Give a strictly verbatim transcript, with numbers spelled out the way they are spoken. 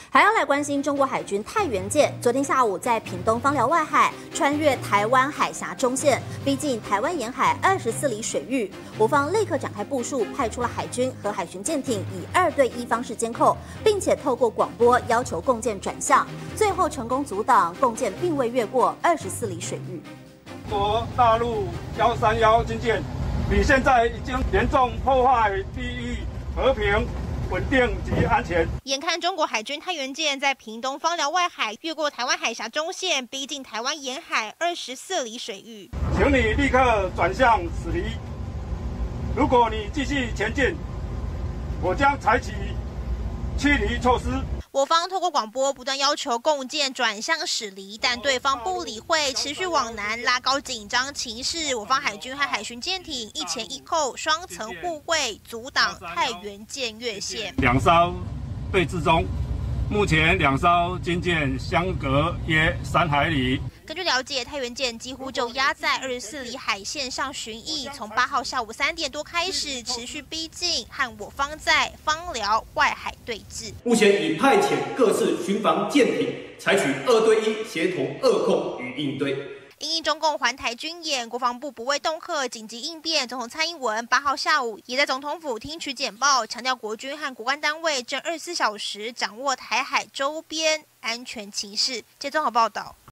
还要来关心中国海军太原舰，昨天下午在屏东枋寮外海穿越台湾海峡中线，逼近台湾沿海二十四里水域。我方立刻展开部署，派出了海军和海巡舰艇，以二对一方式监控，并且透过广播要求共舰转向，最后成功阻挡共舰并未越过二十四里水域。 中国大陆幺三一军舰，你现在已经严重破坏地域和平。 稳定及安全。 眼看中国海军太原舰在屏东枋寮外海越过台湾海峡中线，逼近台湾沿海二十四里水域， 请你立刻转向驶离。如果你继续前进，我将采取驱离措施。 我方透过广播不断要求共舰转向驶离，但对方不理会，持续往南拉高紧张情势。我方海军和海巡舰艇一前一后，双层护卫，阻挡太原舰越线。 两艘对峙中，目前两艘军舰相隔约三海里。 根据了解，太原舰几乎就压在二十四里海线上巡弋，从八号下午三点多开始持续逼近，和我方在枋寮外海对峙。 目前已派遣各式巡防舰艇，采取二对一协同二控与应对。 因应中共环台军演，国防部不畏恫吓，紧急应变。总统蔡英文八号下午也在总统府听取简报，强调国军和国关单位正二十四小时掌握台海周边安全情势。接综合报道。